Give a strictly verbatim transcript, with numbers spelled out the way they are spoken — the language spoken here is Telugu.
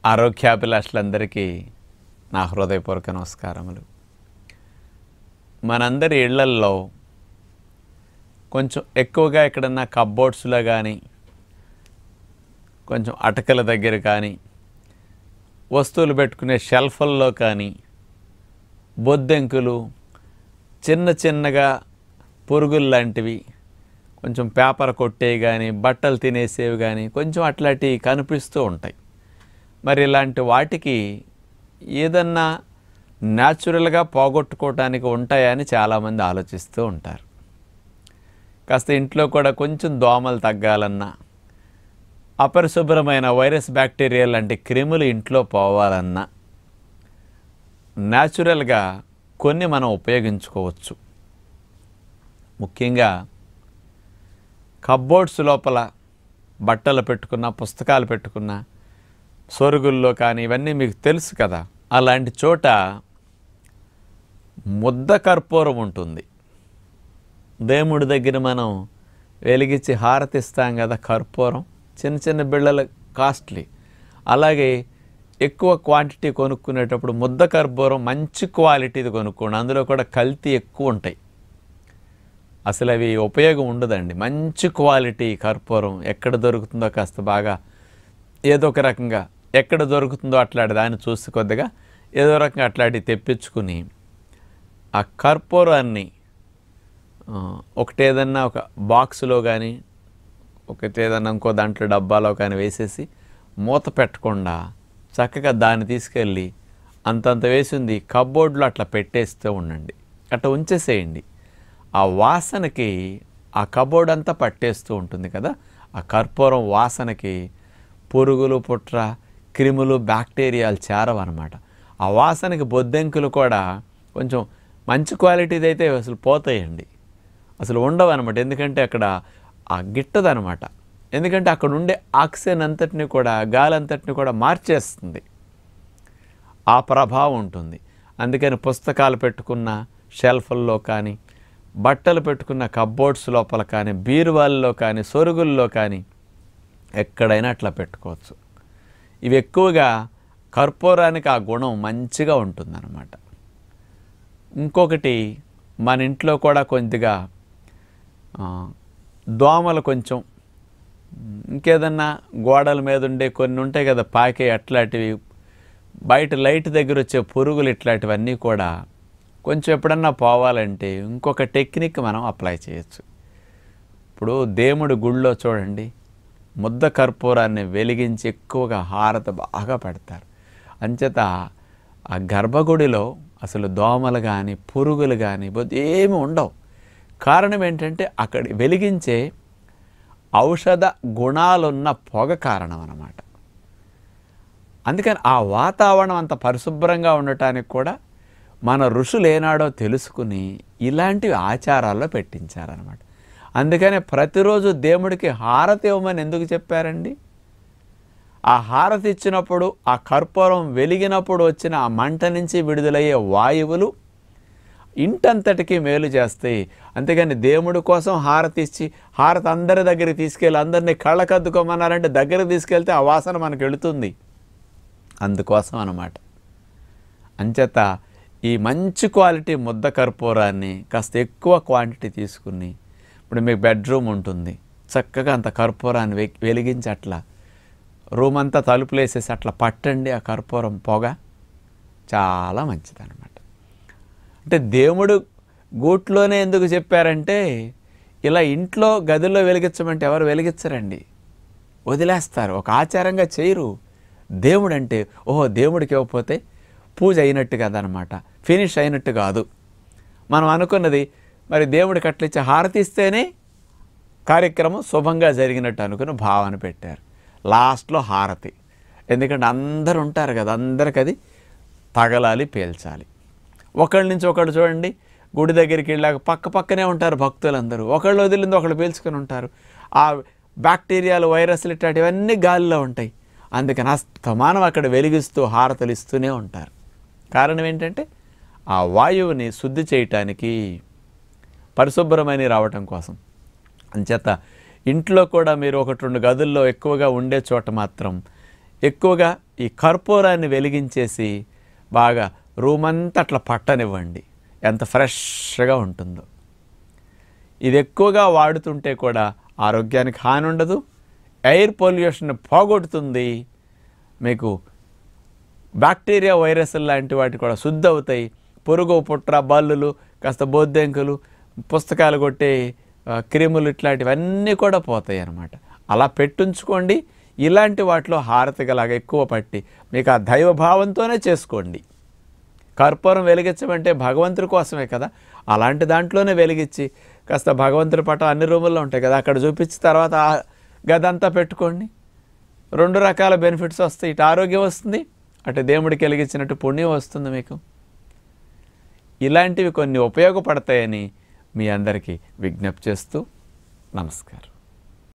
ఆరోగ్యాభిలాషులందరికీ నా హృదయపూర్వక నమస్కారములు. మనందరి ఇళ్లల్లో కొంచెం ఎక్కువగా ఎక్కడన్నా కబ్బోర్డ్స్లో కానీ కొంచెం అటకల దగ్గర కానీ వస్తువులు పెట్టుకునే షెల్ఫల్లో కానీ బొద్దెంకులు చిన్న చిన్నగా పురుగులు లాంటివి కొంచెం పేపర్ కొట్టేవి కానీ బట్టలు తినేసేవి కానీ కొంచెం అట్లాంటివి కనిపిస్తూ ఉంటాయి. మరి ఇలాంటి వాటికి ఏదన్నా న్యాచురల్గా పోగొట్టుకోవటానికి ఉంటాయని చాలామంది ఆలోచిస్తూ ఉంటారు. కాస్త ఇంట్లో కూడా కొంచెం దోమలు తగ్గాలన్నా, అపరిశుభ్రమైన వైరస్ బ్యాక్టీరియా లాంటి క్రిములు ఇంట్లో పోవాలన్నా న్యాచురల్గా కొన్ని మనం ఉపయోగించుకోవచ్చు. ముఖ్యంగా కబ్బోర్డ్స్ లోపల బట్టలు పెట్టుకున్న, పుస్తకాలు పెట్టుకున్న సొరుగుల్లో కానీ ఇవన్నీ మీకు తెలుసు కదా. అలాంటి చోట ముద్ద కర్పూరం ఉంటుంది. దేవుడి దగ్గర మనం వెలిగించి హారతిస్తాం కదా కర్పూరం, చిన్న చిన్న బిళ్ళల కాస్ట్లీ. అలాగే ఎక్కువ క్వాంటిటీ కొనుక్కునేటప్పుడు ముద్ద కర్పూరం మంచి క్వాలిటీది కొనుక్కోండి. అందులో కూడా కల్తీ ఎక్కువ ఉంటాయి, అసలు అవి ఉపయోగం ఉండదండి. మంచి క్వాలిటీ కర్పూరం ఎక్కడ దొరుకుతుందో కాస్త బాగా ఏదో ఒక రకంగా ఎక్కడ దొరుకుతుందో అట్లాంటి దాన్ని చూసి కొద్దిగా ఏదో రకంగా అట్లాంటివి తెప్పించుకుని ఆ కర్పూరాన్ని ఒకటేదన్నా ఒక బాక్సులో కానీ ఒకటేదన్నా ఇంకో దాంట్లో డబ్బాలో కానీ వేసేసి మూత పెట్టకుండా చక్కగా దాన్ని తీసుకెళ్ళి అంతంత వేసింది కబ్బోర్డ్లో అట్లా పెట్టేస్తూ ఉండండి. అట్లా ఉంచేసేయండి. ఆ వాసనకి ఆ కబోర్డ్ అంతా పట్టేస్తూ ఉంటుంది కదా. ఆ కర్పూరం వాసనకి పురుగులు, పుట్ర, క్రిములు, బ్యాక్టీరియాలు చేరవన్నమాట. ఆ వాసనకి బొద్దెంకులు కూడా కొంచెం మంచి క్వాలిటీది అయితే అసలు పోతాయండి, అసలు ఉండవు అనమాట. ఎందుకంటే అక్కడ ఆ గిట్టదనమాట. ఎందుకంటే అక్కడ ఉండే ఆక్సిజన్ అంతటిని కూడా, గాలి అంతటిని కూడా మార్చేస్తుంది. ఆ ప్రభావం ఉంటుంది. అందుకని పుస్తకాలు పెట్టుకున్న షెల్ఫ్ల్లో కానీ, బట్టలు పెట్టుకున్న కబ్బోర్డ్స్ లోపల కానీ, బీరువాల్లో కానీ, సొరుగుల్లో కానీ ఎక్కడైనా అట్లా పెట్టుకోవచ్చు. ఇవి ఎక్కువగా కర్పూరానికి ఆ గుణం మంచిగా ఉంటుందన్నమాట. ఇంకొకటి, మన ఇంట్లో కూడా కొద్దిగా దోమలు కొంచెం ఇంకేదన్నా గోడల మీద ఉండే కొన్ని ఉంటాయి కదా పాకే, అట్లాంటివి బయట లైట్ దగ్గర వచ్చే పురుగులు ఇట్లాంటివన్నీ కూడా కొంచెం ఎప్పుడన్నా పోవాలంటే ఇంకొక టెక్నిక్ మనం అప్లై చేయొచ్చు. ఇప్పుడు దేవుడి గుళ్ళో చూడండి, ముద్ద కర్పూరాన్ని వెలిగించి ఎక్కువగా హారత బాగా పెడతారు. అంచేత ఆ గర్భగుడిలో అసలు దోమలు కానీ పురుగులు కానీ ఏమి ఉండవు. కారణం ఏంటంటే అక్కడ వెలిగించే ఔషధ గుణాలున్న పొగ కారణం అన్నమాట. అందుకని ఆ వాతావరణం అంత పరిశుభ్రంగా ఉండటానికి కూడా మన ఋషులు ఏనాడో తెలుసుకుని ఇలాంటివి ఆచారాల్లో పెట్టించారనమాట. అందుకనే ప్రతిరోజు దేవుడికి హారతి ఇవ్వమని ఎందుకు చెప్పారండి? ఆ హారతి ఇచ్చినప్పుడు ఆ కర్పూరం వెలిగినప్పుడు వచ్చిన ఆ మంట నుంచి విడుదలయ్యే వాయువులు ఇంటంతటికీ మేలు చేస్తాయి. అంతేగాని దేవుడి కోసం హారతి ఇచ్చి హారతి అందరి దగ్గరికి తీసుకెళ్ళి అందరినీ కళ్ళకద్దుకోమన్నారంటే దగ్గరికి తీసుకెళ్తే ఆ వాసన మనకు వెళుతుంది. అందుకోసం అన్నమాట. అంచేత ఈ మంచి క్వాలిటీ ముద్ద కర్పూరాన్ని కాస్త ఎక్కువ క్వాంటిటీ తీసుకుని, ఇప్పుడు మీకు బెడ్రూమ్ ఉంటుంది, చక్కగా అంత కర్పూరాన్ని వె వెలిగించి అట్లా రూమ్ అంతా తలుపులు వేసేసి అట్లా పట్టండి. ఆ కర్పూరం పొగ చాలా మంచిదన్నమాట. అంటే దేవుడు గూట్లోనే ఎందుకు చెప్పారంటే ఇలా ఇంట్లో గదిలో వెలిగించమంటే ఎవరు వెలిగించరండి, వదిలేస్తారు, ఒక ఆచారంగా చేయరు. దేవుడు అంటే ఓహో దేవుడికి ఇవ్వకపోతే పూజ అయినట్టు కదనమాట, ఫినిష్ అయినట్టు కాదు. మనం అనుకున్నది మరి దేవుడికి అట్లిచ్చి హారతిస్తేనే కార్యక్రమం శుభంగా జరిగినట్టు అనుకుని భావన పెట్టారు. లాస్ట్లో హారతి, ఎందుకంటే అందరు ఉంటారు కదా, అందరికి అది తగలాలి, పేల్చాలి. ఒకళ్ళ నుంచి ఒకళ్ళు చూడండి, గుడి దగ్గరికి వెళ్ళాక పక్క పక్కనే ఉంటారు భక్తులందరూ, ఒకళ్ళు వదిలింది ఒకళ్ళు పీల్చుకొని ఉంటారు. ఆ బ్యాక్టీరియాలు, వైరస్లు ఇట్లాంటివన్నీ గాలిలో ఉంటాయి. అందుకని అస్తమానం అక్కడ వెలిగిస్తూ హారతలు ఇస్తూనే ఉంటారు. కారణం ఏంటంటే ఆ వాయువుని శుద్ధి చేయటానికి, పరిశుభ్రమని రావటం కోసం. అంచేత ఇంట్లో కూడా మీరు ఒకటి రెండు గదుల్లో ఎక్కువగా ఉండే చోట మాత్రం ఎక్కువగా ఈ కర్పూరాన్ని వెలిగించేసి బాగా రూమ్ అంతా అట్లా పట్టనివ్వండి, ఎంత ఫ్రెష్గా ఉంటుందో. ఇది ఎక్కువగా వాడుతుంటే కూడా ఆరోగ్యానికి హాని ఉండదు, ఎయిర్ పొల్యూషన్ పోగొడుతుంది, మీకు బ్యాక్టీరియా వైరస్లు లాంటి వాటి కూడా శుద్ధి అవుతాయి. పురుగు పుట్ర బల్లులు, కాస్త బొద్దింకలు, పుస్తకాలు కొట్టే క్రిములు ఇట్లాంటివన్నీ కూడా పోతాయి అన్నమాట. అలా పెట్టుంచుకోండి. ఇలాంటి వాటిలో హారతిగలాగా ఎక్కువ పట్టి మీకు ఆ దైవభావంతోనే చేసుకోండి. కర్పూరం వెలిగించమంటే భగవంతుడి కోసమే కదా, అలాంటి దాంట్లోనే వెలిగించి కాస్త భగవంతుడి పటం అన్ని రూముల్లో ఉంటాయి కదా, అక్కడ చూపించి తర్వాత ఆ గదంతా పెట్టుకోండి. రెండు రకాల బెనిఫిట్స్ వస్తాయి. ఇటు ఆరోగ్యం వస్తుంది, అటు దేవుడికి వెలిగించినట్టు పుణ్యం వస్తుంది మీకు. ఇలాంటివి కొన్ని ఉపయోగపడతాయని మీ అందరికీ విజ్ఞప్తి చేస్తూ నమస్కారం.